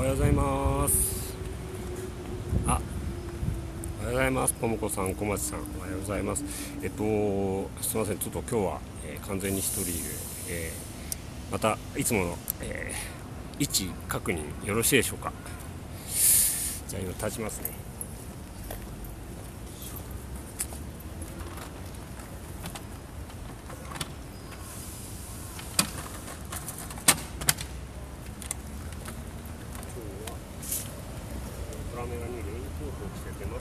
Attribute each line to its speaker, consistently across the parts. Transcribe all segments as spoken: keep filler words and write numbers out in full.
Speaker 1: ようございます。あ、おはようございます。ともこさん、小町さん、おはようございます。えっと、すみません、ちょっと今日は、えー完全に一人で、えーまたいつもの、えー位置確認よろしいでしょうか。じゃあ今立ちますね。今日はトラメラにレインコートを着せてます。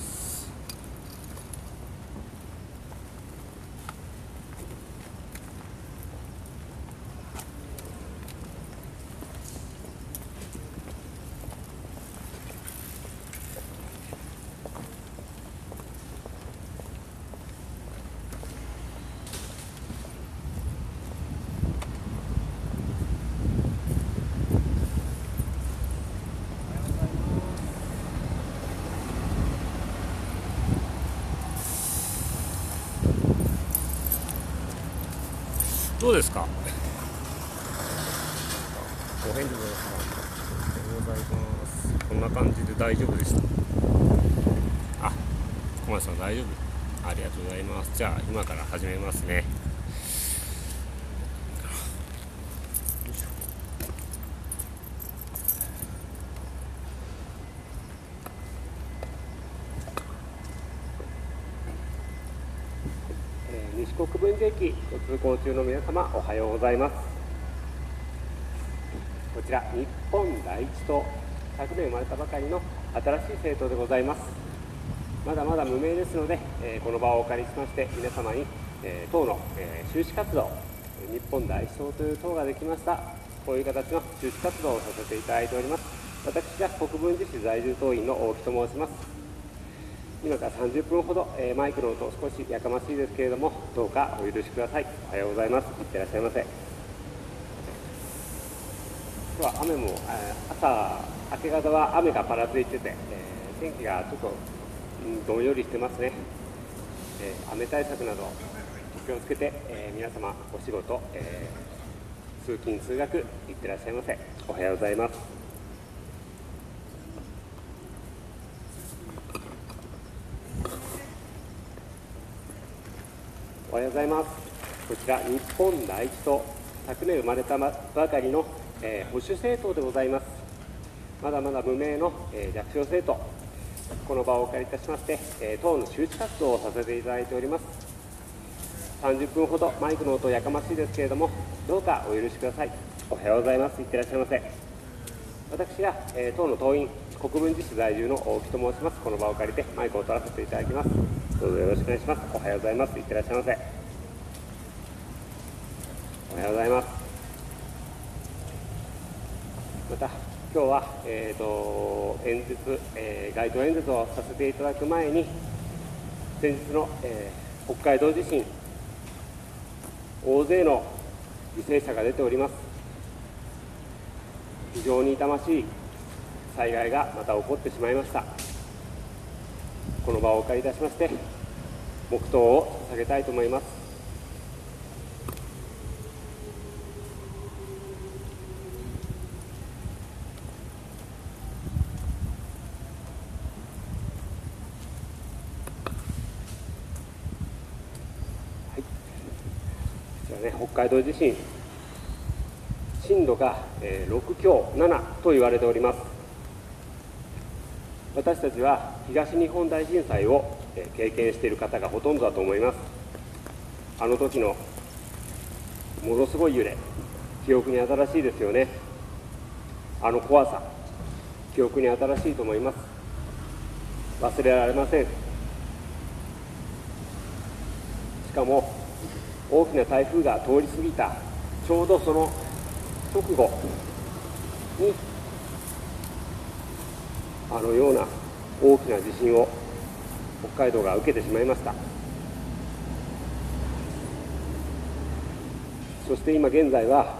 Speaker 1: どうですか。お返事ください。おはようございます。こんな感じで大丈夫でした。あ、小松さん大丈夫。ありがとうございます。じゃあ今から始めますね。えー西国分寺駅ご通行中の皆様、おはようございます。こちら日本第一党、昨年生まれたばかりの新しい政党でございます。まだまだ無名ですので、えーこの場をお借りしまして皆様に、えー党の、えー収支活動、日本第一党という党ができました。こういう形の収支活動をさせていただいております。私が国分寺市在住党員の大木と申します。今からさんじゅっぷんほど、えーマイクの音少しやかましいですけれども、どうかお許しください。おはようございます。いってらっしゃいませ。今日は雨も、えー朝明け方は雨がぱらついてて、えー天気がちょっと、うん、どんよりしてますね。えー雨対策など気をつけて、えー皆様お仕事、えー通勤通学いってらっしゃいませ。おはようございます。おはようございます。こちら日本第一党、昨年生まれたばかりの、えー保守政党でございます。まだまだ無名の、えー弱小政党、この場をお借りいたしまして、えー党の周知活動をさせていただいております。さんじゅっぷんほどマイクの音やかましいですけれども、どうかお許しください。おはようございます。いってらっしゃいませ。私が、えー党の党員、国分寺市在住の大木と申します。この場を借りてマイクを取らせていただきます。どうぞよろしくお願いします。おはようございます。いってらっしゃいませ。おはようございます。また今日は、えー、と演説、えー街頭演説をさせていただく前に、先日の、えー北海道地震、大勢の犠牲者が出ております。非常に痛ましい災害がまた起こってしまいました。この場をお借りいたしまして黙祷を捧げたいと思います。はい、こちらね、北海道地震、震度が、えーろく強ななと言われております。私たちは東日本大震災を、えー経験している方がほとんどだと思います。あの時のものすごい揺れ、記憶に新しいですよね。あの怖さ、記憶に新しいと思います。忘れられません。しかも大きな台風が通り過ぎたちょうどその直後に、あのような大きな地震を北海道が受けてしまいました。そして今現在は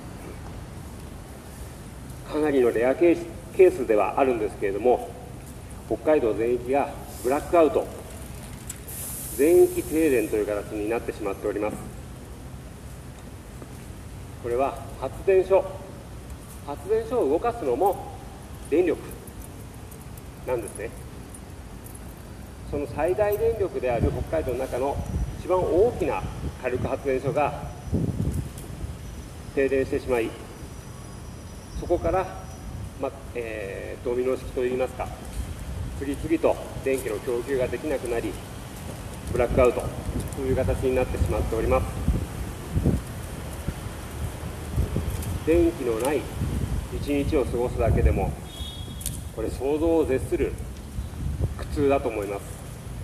Speaker 1: かなりのレアケースケースではあるんですけれども、北海道全域がブラックアウト、全域停電という形になってしまっております。これは発電所発電所を動かすのも電力なんですね。その最大電力である北海道の中の一番大きな火力発電所が停電してしまい、そこから、まえー、ドミノ式といいますか、次々と電気の供給ができなくなり、ブラックアウトという形になってしまっております。電気のない一日を過ごすだけでも、これ想像を絶する苦痛だと思います。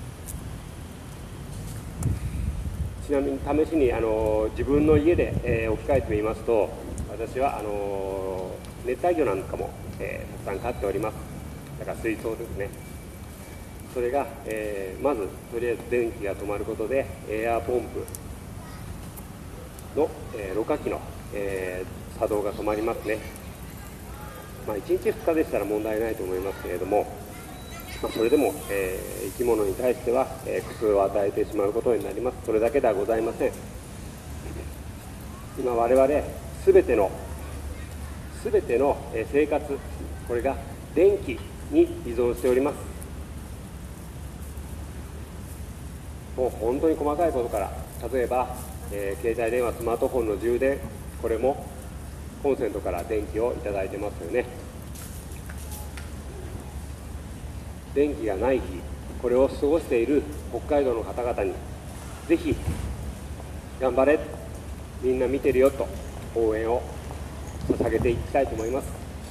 Speaker 1: ちなみに試しにあの自分の家で、えー、置き換えてみますと、私はあの熱帯魚なんかも、えー、たくさん飼っております。だから水槽ですね。それが、えー、まずとりあえず電気が止まることでエアーポンプの、えー、ろ過器の、えー、作動が止まりますね。まあ、いちにちふつかでしたら問題ないと思いますけれども、まあ、それでも、えー、生き物に対しては、えー、苦痛を与えてしまうことになります。それだけではございません。今我々すべてのすべての生活、これが電気に依存しております。もう本当に細かいことから、例えば、えー、携帯電話、スマートフォンの充電、これもコンセントから電気をいただいてますよね。電気がない日、これを過ごしている北海道の方々に、ぜひ頑張れ、みんな見てるよと応援を捧げていきたいと思います。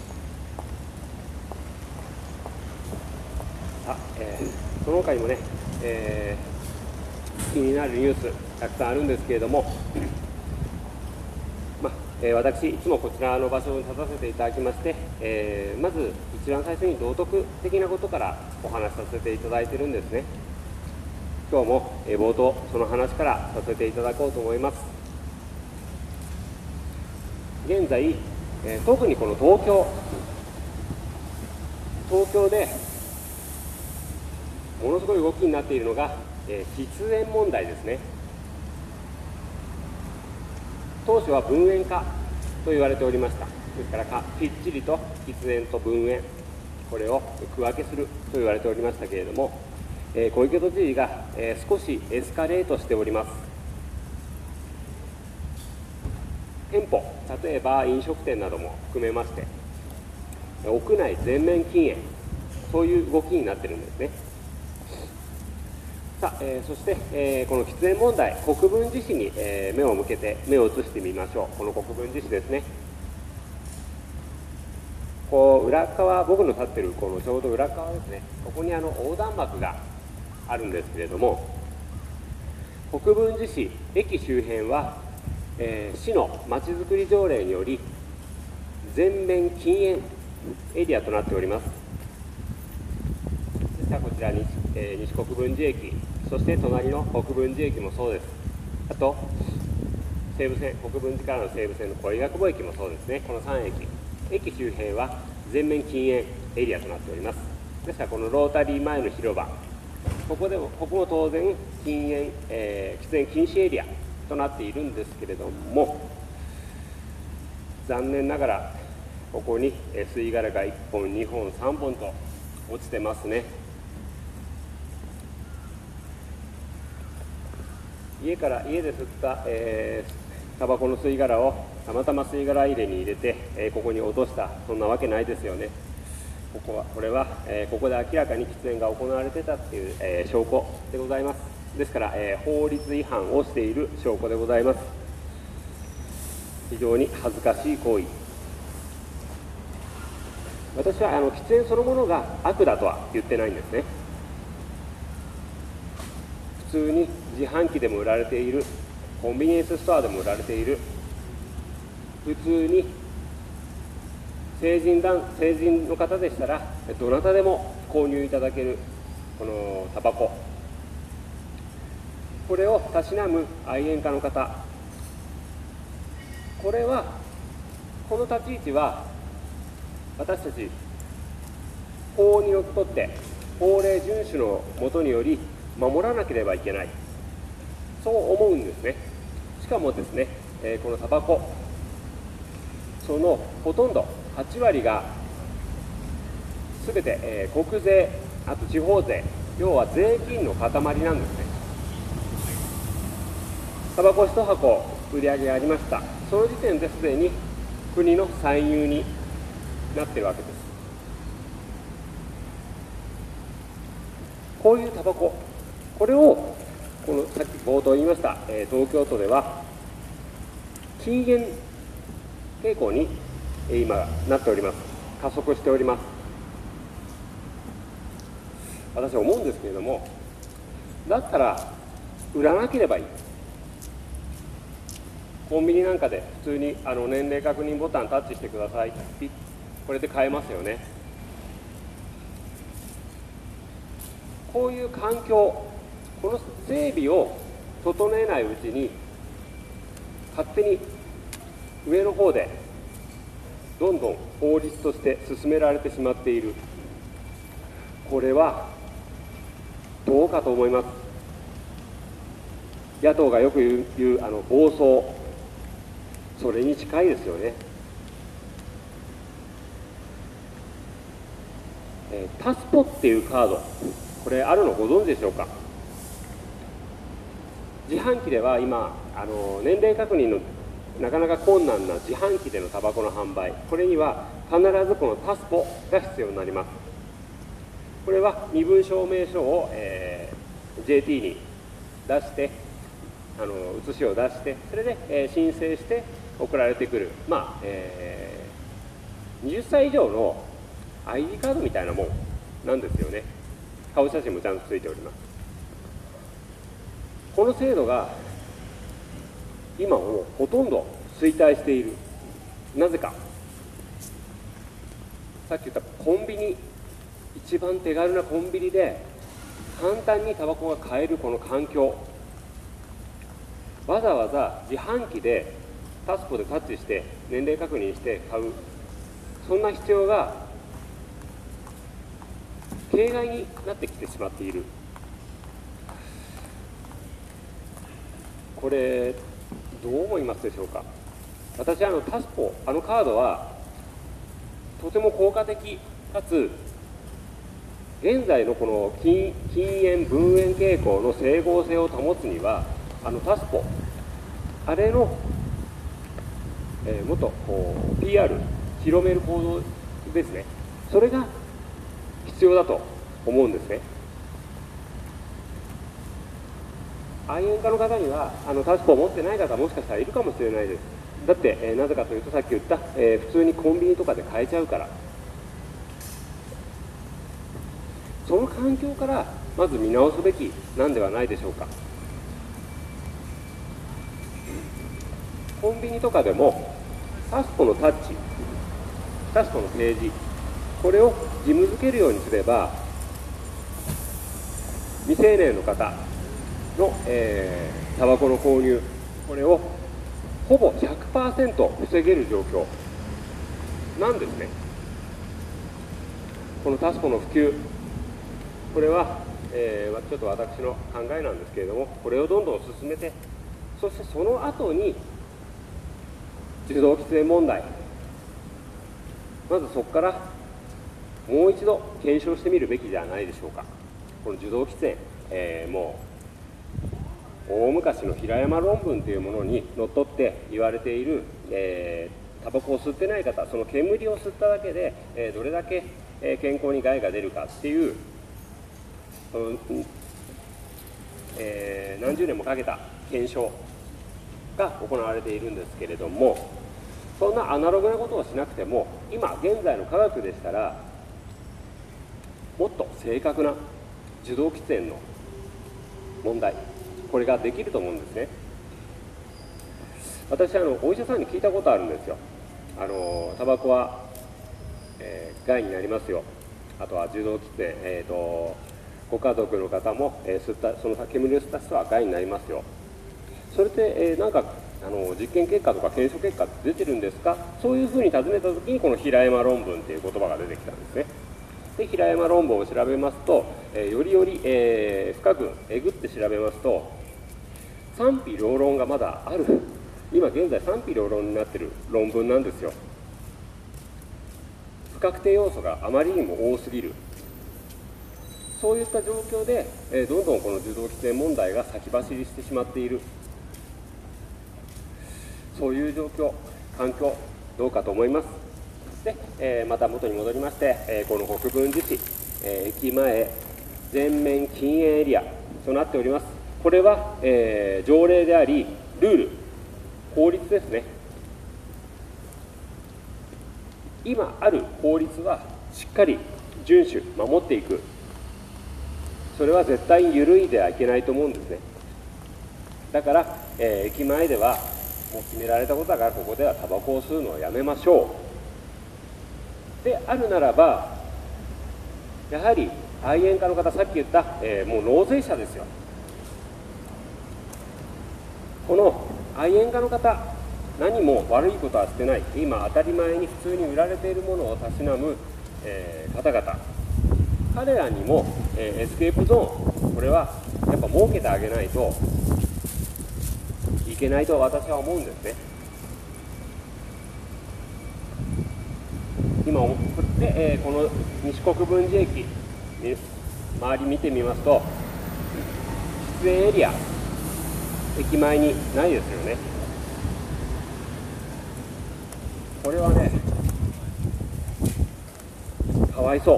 Speaker 1: さえー、その他にもね、えー、気になるニュースたくさんあるんですけれども、まあえー、私いつもこちらの場所に立たせていただきまして、えー、まず一番最初に道徳的なことからお話しさせていただいているんですね。今日も、えー、冒頭その話からさせていただこうと思います。現在、えー、特にこの東京東京でものすごい動きになっているのが、えー、喫煙問題ですね。当初は分煙化と言われておりました。ですからかきっちりと喫煙と分煙、これを区分けすると言われておりましたけれども、えー、小池都知事が、えー、少しエスカレートしております。店舗、例えば飲食店なども含めまして、屋内全面禁煙、そういう動きになっているんですね。さあ、えー、そして、えー、この喫煙問題、国分寺市に、えー、目を向けて目を移してみましょう。この国分寺市ですね。こう裏側、僕の立っているこのちょうど裏側ですね、ここにあの横断幕があるんですけれども、国分寺市駅周辺は、えー、市のまちづくり条例により全面禁煙エリアとなっております。ですからこちらに、えー、西国分寺駅、そして隣の国分寺駅もそうです。あと西武線、国分寺からの西武線の小井学坊駅もそうですね。このさん駅、駅周辺は全面禁煙エリアとなっております。ですからこのロータリー前の広場、ここでもここも当然禁煙、えー、喫煙禁止エリアとなっているんですけれども、残念ながらここに吸い殻がいっぽん、にほん、さんぼんと落ちてますね。家から家で吸った、えー、タバコの吸い殻をたまたま吸い殻入れに入れて、えー、ここに落とした、そんなわけないですよね。ここはこれは、えー、ここで明らかに喫煙が行われてたっていう、えー、証拠でございます。ですから、えー、法律違反をしている証拠でございます。非常に恥ずかしい行為。私はあの喫煙そのものが悪だとは言ってないんですね。普通に自販機でも売られている、コンビニエンスストアでも売られている、普通に成人男成人の方でしたらどなたでも購入いただけるこのタバコ、これをたしなむ愛煙家の方、これはこの立ち位置は私たち法にのっとって法令遵守のもとにより守らなければいけない、そう思うんですね。しかもですね、えー、このタバコ、そのほとんどはちわりが全て、えー、国税、あと地方税、要は税金の塊なんですね。タバコいち箱売り上げがありました。その時点ですでに国の歳入になっているわけです。こういうタバコ、これをこのさっき冒頭言いました、えー、東京都では禁煙傾向に今なっております。加速しております。私は思うんですけれども、だったら売らなければいい。コンビニなんかで普通にあの年齢確認ボタンタッチしてください、ピッ、これで買えますよね。こういう環境、この整備を整えないうちに勝手に上の方でどんどん法律として進められてしまっている。これはどうかと思います。野党がよく言う、言うあの暴走、それに近いですよね。えー、タスポっていうカード、これあるのご存知でしょうか。自販機では今あの年齢確認のなかなか困難な自販機でのタバコの販売、これには必ずこのタスポが必要になります。これは身分証明書を、えー、ジェーティー に出して、あの写しを出して、それで、えー、申請して送られてくる、まあえー、はたち以上の アイディー カードみたいなもんなんですよね。顔写真もちゃんとついております。この制度が今もうほとんど衰退している。なぜか、さっき言ったコンビニ、一番手軽なコンビニで簡単にタバコが買えるこの環境、わざわざ自販機でタスポでタッチして年齢確認して買う、そんな必要が形骸になってきてしまっている。これどう思いますでしょうか。私はあのタスポ、あのカードはとても効果的かつ現在のこの禁煙分煙傾向の整合性を保つには、あのタスポ、あれの、えー、もっとこう ピーアール 広める行動ですね、それが必要だと思うんですね。愛煙家の方にはあのタスポを持ってない方もしかしたらいるかもしれないです。だって、えー、なぜかというとさっき言った、えー、普通にコンビニとかで買えちゃうから。その環境からまず見直すべきなんではないでしょうか。コンビニとかでもタスポのタッチ、タスポの提示、これを義務付けるようにすれば未成年の方の、えー、タバコの購入、これをほぼ ひゃくパーセント 防げる状況なんですね。このタスポの普及、これは、えー、ちょっと私の考えなんですけれども、これをどんどん進めて、そしてその後に受動喫煙問題、まずそこからもう一度検証してみるべきではないでしょうか。この受動喫煙、えー、もう大昔の平山論文というものにのっとって言われている、えー、タバコを吸ってない方、その煙を吸っただけで、えー、どれだけ、えー、健康に害が出るかっていう、うんえー、何十年もかけた検証が行われているんですけれども、そんなアナログなことをしなくても今現在の科学でしたらもっと正確な受動喫煙の問題、これができると思うんですね。私あのお医者さんに聞いたことあるんですよ。あのタバコは、えー、害になりますよ、あとは受動喫煙、えーと、ご家族の方も、えー、吸ったその煙を吸った人は害になりますよ。それで、えー、なんかあの実験結果とか検証結果って出てるんですか、そういうふうに尋ねたときにこの平山論文という言葉が出てきたんですね。で平山論文を調べますと、えー、よりより、えー、深くえぐって調べますと賛否両論がまだある、今現在賛否両論になっている論文なんですよ。 確定要素があまりにも多すぎる、そういった状況で、えー、どんどんこの受動喫煙問題が先走りしてしまっている、そういう状況、環境、どうかと思います。で、えー、また元に戻りまして、えー、この国分寺市、えー、駅前全面禁煙エリアとなっております。これは、えー、条例であり、ルール、法律ですね。今ある法律はしっかり遵守、守っていく、それは絶対に緩いではいけないと思うんですね。だから、えー、駅前ではもう決められたことだから、ここではタバコを吸うのをやめましょうであるならば、やはり愛煙家の方、さっき言った、えー、もう納税者ですよ。この愛煙家の方、何も悪いことはしてない、今当たり前に普通に売られているものをたしなむ、えー、方々、彼らにも、えー、エスケープゾーン、これはやっぱ設けてあげないといけないと私は思うんですね。今で、えー、この西国分寺駅、周り見てみますと、喫煙エリア、駅前にないですよね。これはね、かわいそう、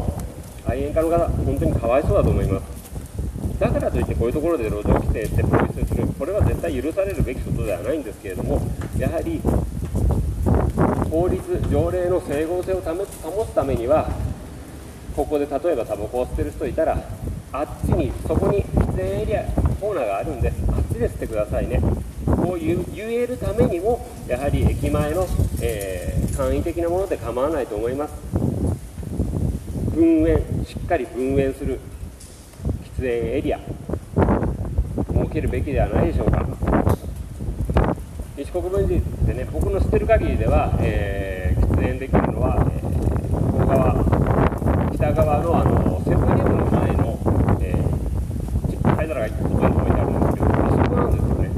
Speaker 1: 愛煙家の方、本当にかわいそうだと思います。だからといって、こういうところで路上規制してポイ捨てする、これは絶対許されるべきことではないんですけれども、やはり法律、条例の整合性を保つためには、ここで例えばタバコを捨てる人いたら、あっちに、そこに喫煙エリア、コーナーがあるんで、あっちで捨てくださいね、こう言えるためにも、やはり駅前の、えー、簡易的なもので構わないと思います。分煙、しっかり分煙する喫煙エリア、設けるべきではないでしょうか。西国分寺でね、僕の知ってる限りでは、えー、喫煙できるのは、えー、向こう側、北側のあのセブンイレブンの前の、えー、ちっちゃい灰皿がほとんど置いてあるんですけど、あそこなんですよね。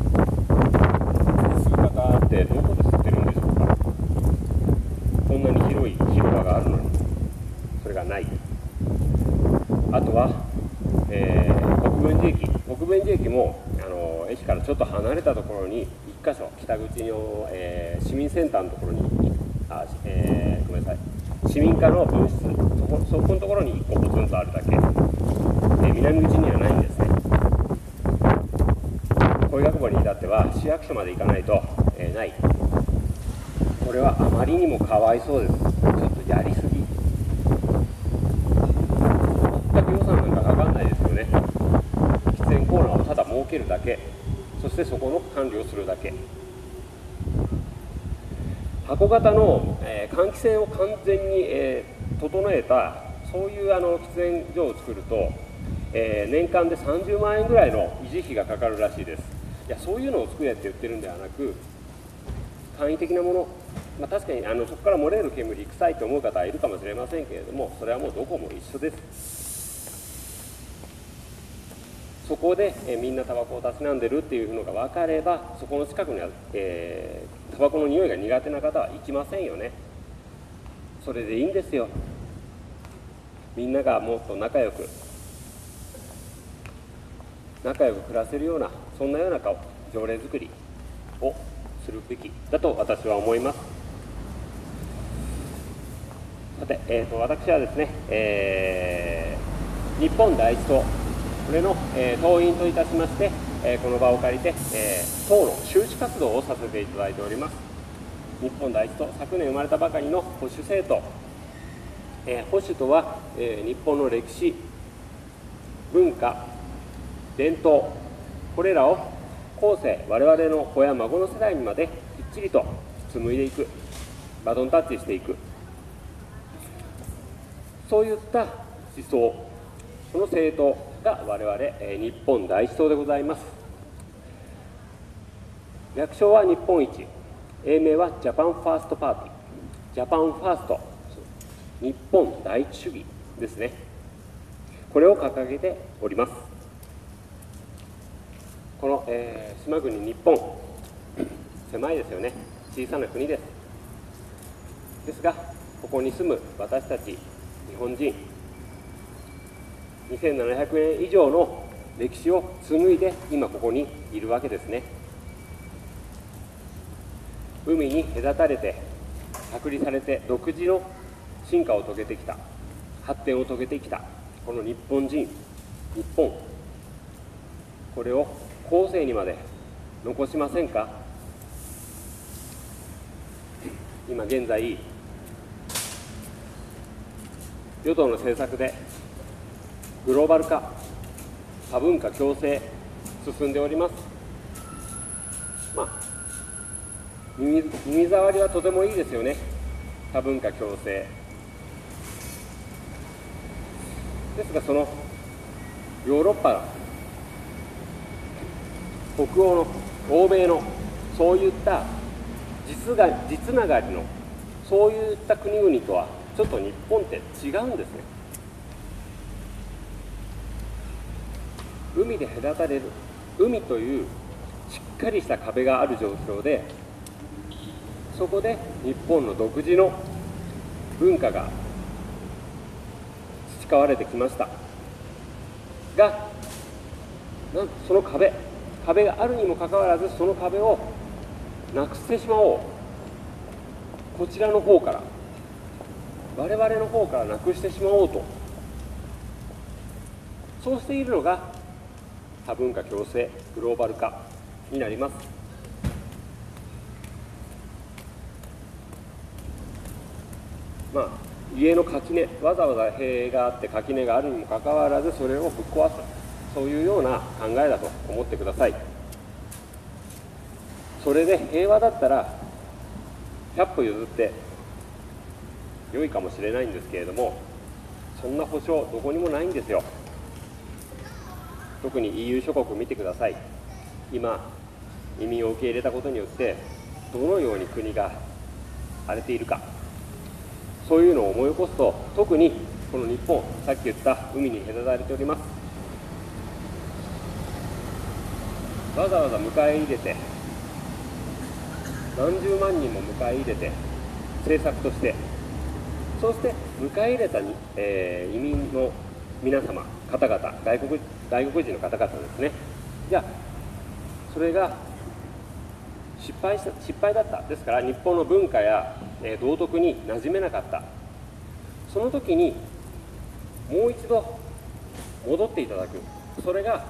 Speaker 1: 吸い方ってどこで吸ってるんでしょうか。こんなに広い広場があるのに、それがない。あとは、えー、国分寺駅、国分寺駅もあの駅からちょっと離れたところにいっか所、北口の、えー、市民センターのところに、あ、えー、ごめんなさい、市民課の分室、そこ、そこのところにいっこポツンとあるだけ、えー、南口にはないんですね。小医学部に至っては市役所まで行かないと、えー、ない。これはあまりにもかわいそうです。ちょっとやりすぎ。全く予算なんかかかんないですよね。喫煙コーナーをただ設けるだけ、そしてそこの管理をするだけ。箱型の、えー、換気扇を完全に、えー、整えた、そういうあの喫煙所を作ると、えー、年間でさんじゅうまんえんぐらいの維持費がかかるらしいです。いや、そういうのを作れって言ってるんではなく、簡易的なもの、まあ、確かにあのそこから漏れる煙臭いと思う方はいるかもしれませんけれども、それはもうどこも一緒です。そこで、えー、みんなタバコをたしなんでるっていうのが分かれば、そこの近くには、えー、タバコの匂いが苦手な方は行きませんよね。それでいいんですよ。みんながもっと仲良く仲良く暮らせるような、そんなような顔条例作りをするべきだと私は思います。さて、えー、と私はですね、えー、日本第一党、これの、えー、党員といたしまして、えー、この場を借りて、えー、党の周知活動をさせていただいております。日本第一党、昨年生まれたばかりの保守政党、えー、保守とは、えー、日本の歴史、文化、伝統、これらを後世、我々の子や孫の世代にまできっちりと紡いでいく、バトンタッチしていく、そういった思想、その政党が我々、えー、日本第一党でございます。略称は日本一、英名はジャパンファーストパーティー、ジャパンファースト、日本第一主義ですね。これを掲げております。この、えー、島国日本、狭いですよね。小さな国です。ですが、 ここに住む私たち日本人にせんななひゃくねん以上の歴史を紡いで今ここにいるわけですね。海に隔たれて隔離されて独自の進化を遂げてきた、発展を遂げてきたこの日本人、日本、これを後世にまで残しませんか。今現在与党の政策でグローバル化、多文化共生進んでおります。まあ耳、耳障りはとてもいいですよね。多文化共生ですが、そのヨーロッパ、北欧の欧米のそういった実が実ながりのそういった国々とはちょっと日本って違うんですね。海で隔たれる、海というしっかりした壁がある状況で、そこで日本の独自の文化が培われてきましたが、なんその壁壁があるにもかかわらず、その壁をなくしてしまおう、こちらの方から我々の方からなくしてしまおうと、そうしているのが多文化共生グローバル化になります。まあ家の垣根、わざわざ塀があって垣根があるにもかかわらずそれをぶっ壊す、そういうような考えだと思ってください。それで平和だったらひゃっぽ譲って良いかもしれないんですけれども、そんな保証どこにもないんですよ。特に イーユー 諸国見てください。今移民を受け入れたことによってどのように国が荒れているか、そういうのを思い起こすと、特にこの日本、さっき言った海に隔たれております。わざわざ迎え入れて何十万人も迎え入れて政策として、そして迎え入れたに、えー、移民の皆様方々、外国外国人の方々ですね。じゃあそれが失敗した失敗だった、ですから日本の文化や、えー、道徳に馴染めなかった、その時にもう一度戻っていただく、それが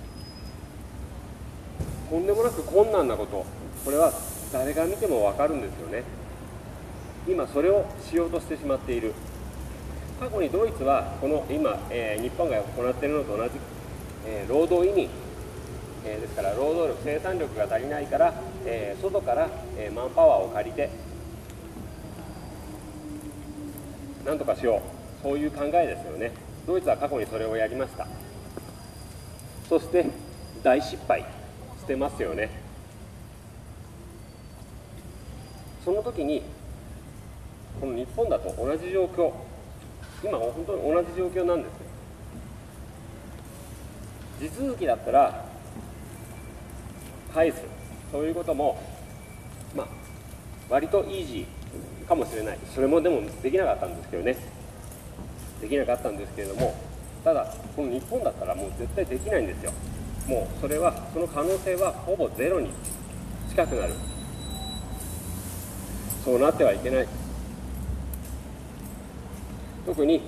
Speaker 1: とんでもなく困難なこと、これは誰が見ても分かるんですよね。今それをしようとしてしまっている。過去にドイツはこの今、えー、日本が行っているのと同じ、えー、労働移民、えー、ですから労働力、生産力が足りないから、えー、外から、えー、マンパワーを借りてなんとかしよう、そういう考えですよね。ドイツは過去にそれをやりました。そして大失敗してますよね。その時にこの日本だと同じ状況、今本当に同じ状況なんですね。地続きだったら返す、そういうこともまあ割とイージーかもしれない。それもでもできなかったんですけどね、できなかったんですけれども、ただこの日本だったらもう絶対できないんですよ。もうそれはその可能性はほぼゼロに近くなる。そうなってはいけない。特に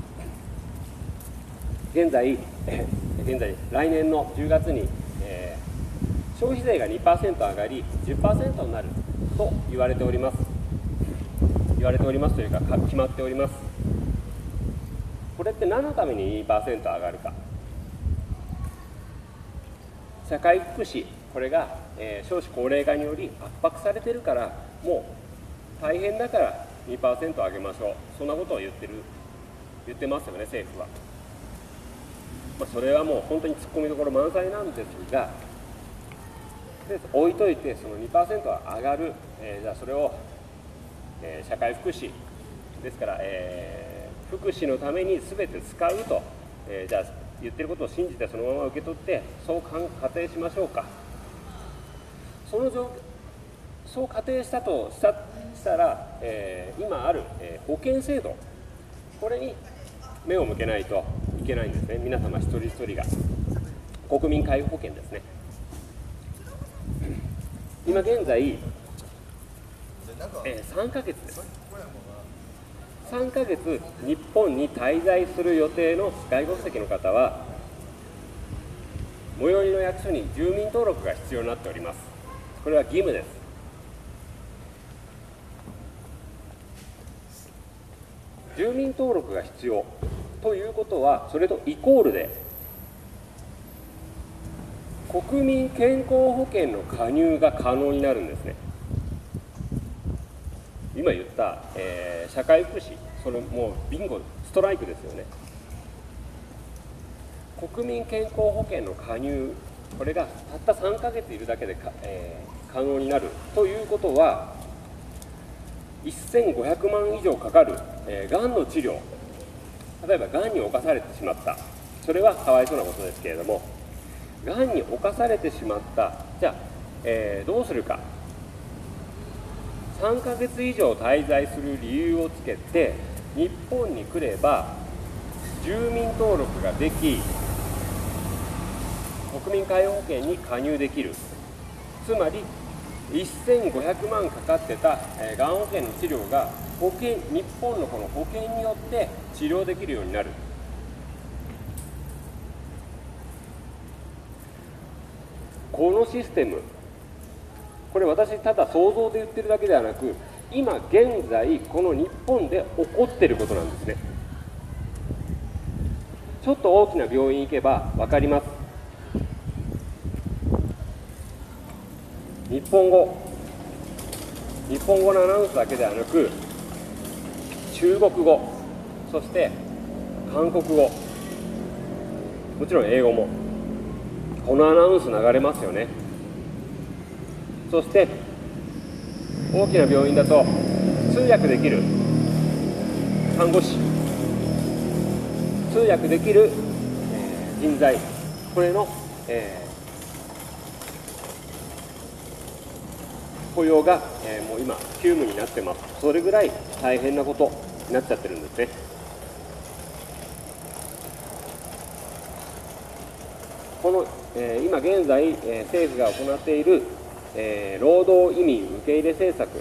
Speaker 1: 現在現在来年のじゅうがつに、えー、消費税が にパーセント 上がり じゅっパーセント になると言われております。言われておりますというか決まっております。これって何のために にパーセント 上がるか。社会福祉、これが、えー、少子高齢化により圧迫されてるから、もう大変だから にパーセント 上げましょう、そんなことを言ってる言ってますよね、政府は。まあ、それはもう本当に突っ込みどころ満載なんですが、で置いといてその にパーセント は上がる、えー、じゃあそれを、えー、社会福祉ですから、えー、福祉のために全て使うと、えー、じゃあ言ってることを信じてそのまま受け取ってそう仮定しましょうか。その状そう仮定したとしたしたら、えー、今ある、えー、保険制度、これに目を向けないといけないんですね。皆様一人一人が国民皆保険ですね。今現在、えー、さんかげつです。さんかげつ日本に滞在する予定の外国籍の方は、最寄りの役所に住民登録が必要になっております。これは義務です。住民登録が必要ということは、それとイコールで国民健康保険の加入が可能になるんですね。今言った、えー、社会福祉、それもうビンゴ、ストライクですよね。国民健康保険の加入、これがたったさんかげついるだけでか、えー、可能になるということは、せんごひゃくまん以上かかる、えー、がんの治療、例えばがんに侵されてしまった、それはかわいそうなことですけれども、がんに侵されてしまった、じゃあ、えー、どうするか。さんかげつ以上滞在する理由をつけて、日本に来れば住民登録ができ、国民皆保険に加入できる。つまりせんごひゃくまんかかってた、えー、がん保険の治療が保険日本のこの保険によって治療できるようになる。このシステム、これ私ただ想像で言ってるだけではなく、今現在この日本で起こっていることなんですね。ちょっと大きな病院行けば分かります。日本語日本語のアナウンスだけではなく、中国語、そして韓国語、もちろん英語もこのアナウンス流れますよね。そして大きな病院だと通訳できる看護師、通訳できる、えー、人材、これの、えー雇用が、えー、もう今急務になってます。それぐらい大変なことになっちゃってるんですね。この、えー、今現在、えー、政府が行っている、えー、労働移民受け入れ政策、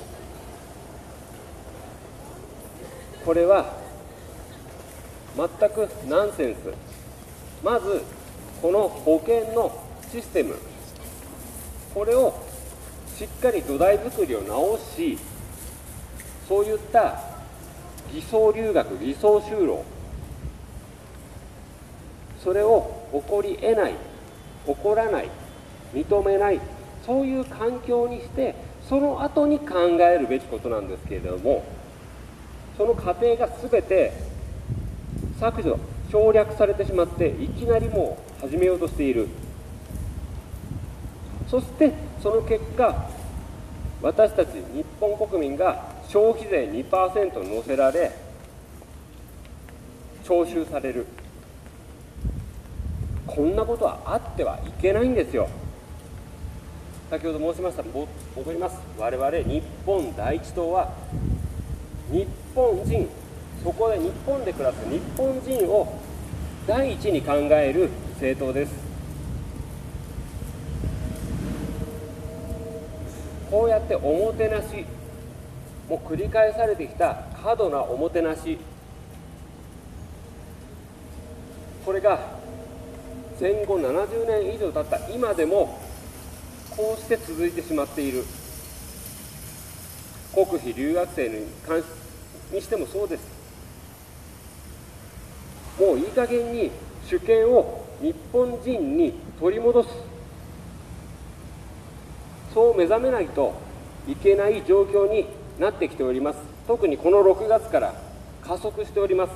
Speaker 1: これは全くナンセンス。まずこの保険のシステム、これをしっかり土台作りを直し、そういった偽装留学、偽装就労、それを起こり得ない、起こらない、認めない、そういう環境にして、その後に考えるべきことなんですけれども、その過程が全て削除、省略されてしまって、いきなりもう始めようとしている。そしてその結果、私たち日本国民が消費税 にパーセント 乗せられ、徴収される。こんなことはあってはいけないんですよ。先ほど申しました、戻ります。我々日本第一党は日本人、そこで日本で暮らす日本人を第一に考える政党です。こうやっておもてなし、もう繰り返されてきた過度なおもてなし、これが戦後ななじゅうねん以上経った今でもこうして続いてしまっている。国費留学生に関しにしてもそうです。もういい加減に主権を日本人に取り戻す、そう目覚めないといけない状況になってきております。特にこのろくがつから加速しております。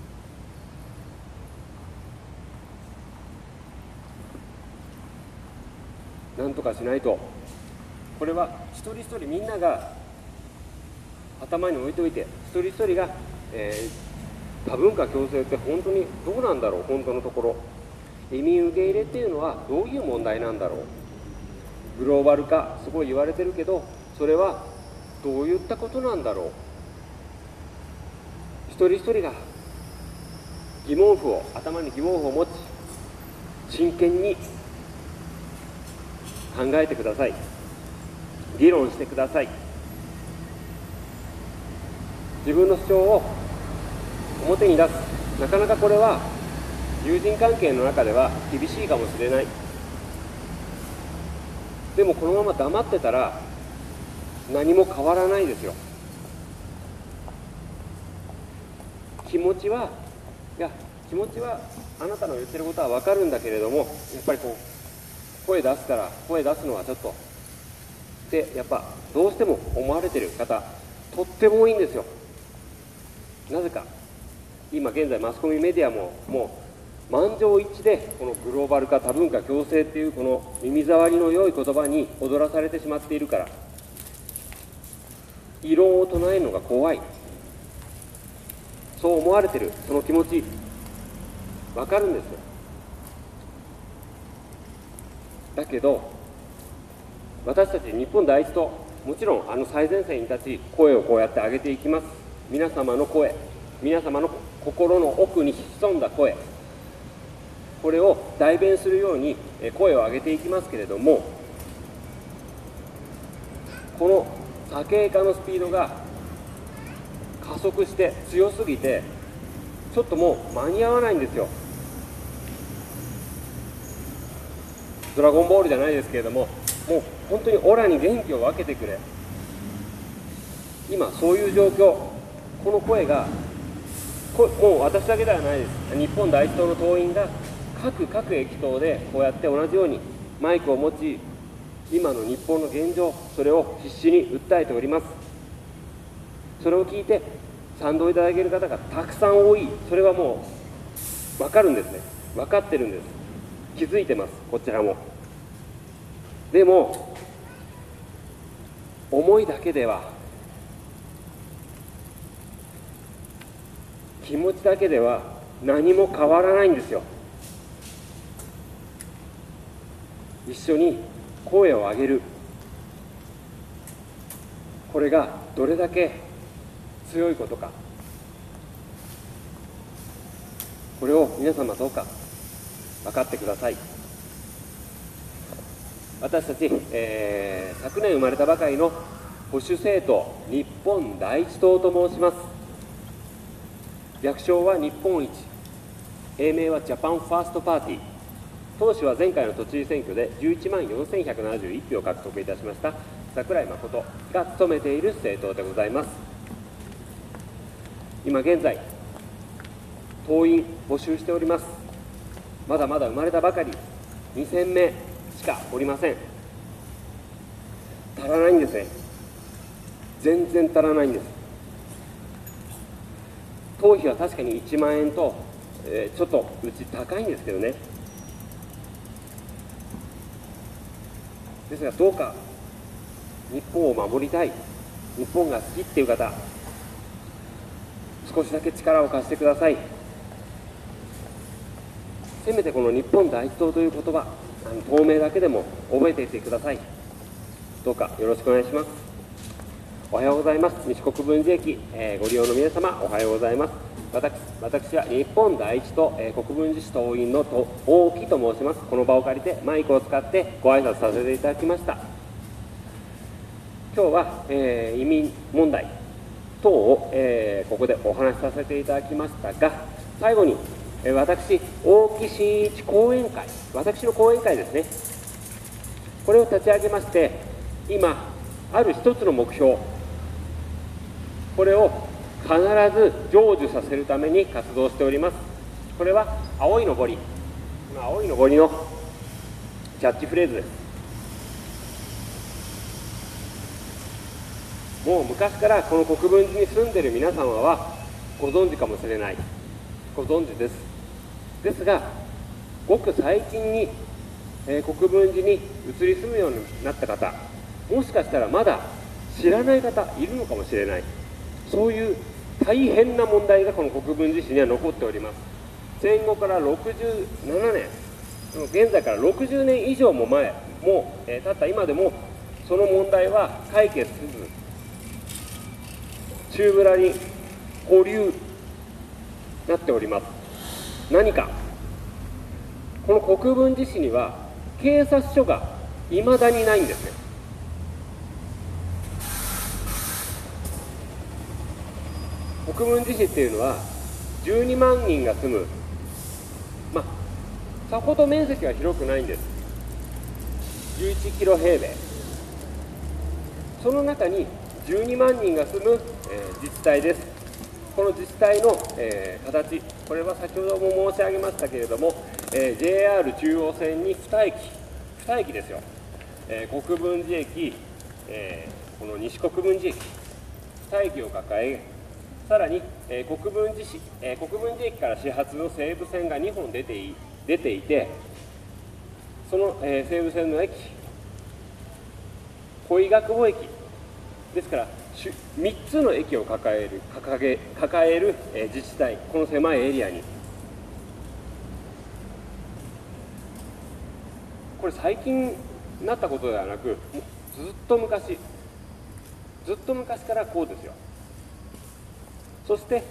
Speaker 1: なんとかしないと。これは一人一人みんなが頭に置いておいて、一人一人が、えー、多文化共生って本当にどうなんだろう、本当のところ。移民受け入れっていうのはどういう問題なんだろう。グローバル化すごい言われてるけど、 それはどういったことなんだろう。一人一人が疑問符を頭に疑問符を持ち、真剣に考えてください。議論してください。自分の主張を表に出す。なかなかこれは友人関係の中では厳しいかもしれない。でもこのまま黙ってたら何も変わらないですよ。気持ちはいや気持ちはあなたの言ってることは分かるんだけれども、やっぱりこう声出すから声出すのはちょっとってやっぱどうしても思われてる方とっても多いんですよ。なぜか今現在マスコミメディアももう満場一致でこのグローバル化多文化共生っていうこの耳障りの良い言葉に踊らされてしまっているから、異論を唱えるのが怖い、そう思われてるその気持ち分かるんですよ。だけど私たち日本第一ともちろんあの最前線に立ち声をこうやって上げていきます。皆様の声、皆様の心の奥に潜んだ声、これを代弁するように声を上げていきますけれども、この左傾化のスピードが加速して強すぎてちょっともう間に合わないんですよ。ドラゴンボールじゃないですけれども、もう本当にオラに元気を分けてくれ、今そういう状況。この声がこもう私だけではないです。日本第一党の党員が各各駅頭でこうやって同じようにマイクを持ち、今の日本の現状、それを必死に訴えております。それを聞いて賛同いただける方がたくさん多い、それはもう分かるんですね。分かってるんです。気づいてます、こちらも。でも思いだけでは、気持ちだけでは何も変わらないんですよ。一緒に声を上げる、これがどれだけ強いことか、これを皆様どうか分かってください。私たち、えー、昨年生まれたばかりの保守政党日本第一党と申します。略称は日本一、英名はジャパンファーストパーティー。党首は前回の都知事選挙でじゅういちまんよんせんひゃくななじゅういちひょうを獲得いたしました櫻井誠が務めている政党でございます。今現在党員募集しております。まだまだ生まれたばかりにせんめいしかおりません。足らないんですね。全然足らないんです。党費は確かにいちまんえんと、えー、ちょっとうち高いんですけどね。ですがどうか日本を守りたい、日本が好きっていう方、少しだけ力を貸してください。せめてこの日本第一党という言葉、あの党名だけでも覚えていてください。どうかよろしくお願いします。おはようございます。西国分寺駅、えー、ご利用の皆様、おはようございます。私私は日本第一党、えー、国分寺市党員のと大木と申します。この場を借りてマイクを使ってご挨拶させていただきました。今日は、えー、移民問題等を、えー、ここでお話しさせていただきましたが、最後に、えー、私大木真一講演会、私の講演会ですね、これを立ち上げまして、今ある一つの目標、これを必ず成就させるために活動しております。これは青いのぼり、今青いのぼりのキャッチフレーズです。もう昔からこの国分寺に住んでいる皆様はご存知かもしれない、ご存知です。ですがごく最近に、えー、国分寺に移り住むようになった方、もしかしたらまだ知らない方いるのかもしれない。そういう大変な問題がこの国分寺市には残っております。戦後からろくじゅうななねん、現在からろくじゅうねん以上も前、もう、えー、たった今でもその問題は解決せず、中村に保留なっております。何か、この国分寺市には警察署がいまだにないんですね。国分寺市っていうのはじゅうにまんにんが住む、まあさほど面積は広くないんです。じゅういちキロ平米。その中にじゅうにまんにんが住む、えー、自治体です。この自治体の、えー、形、これは先ほども申し上げましたけれども、えー、ジェイアール 中央線にに駅、に駅ですよ。えー、国分寺駅、えー、この西国分寺駅、に駅を抱え、さらに、えー、国分寺市、えー、国分寺駅から始発の西武線がにほん出てい出ていて、その、えー、西武線の駅、小井学母駅ですから、みっつの駅を抱える、掲げ抱える、えー、自治体、この狭いエリアに。これ最近なったことではなく、ずっと昔、ずっと昔からこうですよ。そして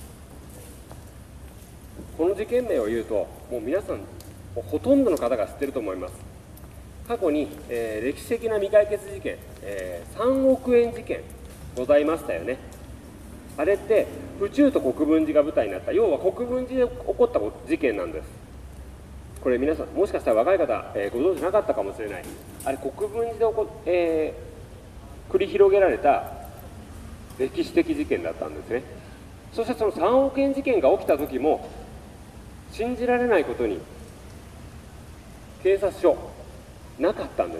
Speaker 1: この事件名を言うと、もう皆さんほとんどの方が知ってると思います。過去に、えー、歴史的な未解決事件、えー、さんおくえん事件ございましたよね。あれって府中と国分寺が舞台になった、要は国分寺で起こった事件なんです。これ皆さんもしかしたら若い方、えー、ご存知なかったかもしれない。あれ国分寺で起こ、えー、繰り広げられた歴史的事件だったんですね。そしてそのさんおくえん事件が起きた時も、信じられないことに警察署なかったんです。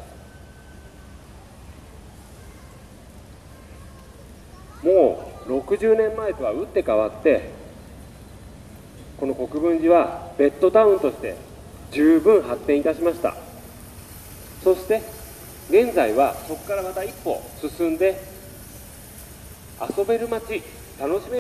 Speaker 1: もうろくじゅうねんまえとは打って変わって、この国分寺はベッドタウンとして十分発展いたしました。そして現在はそこからまた一歩進んで、遊べる街、楽しめる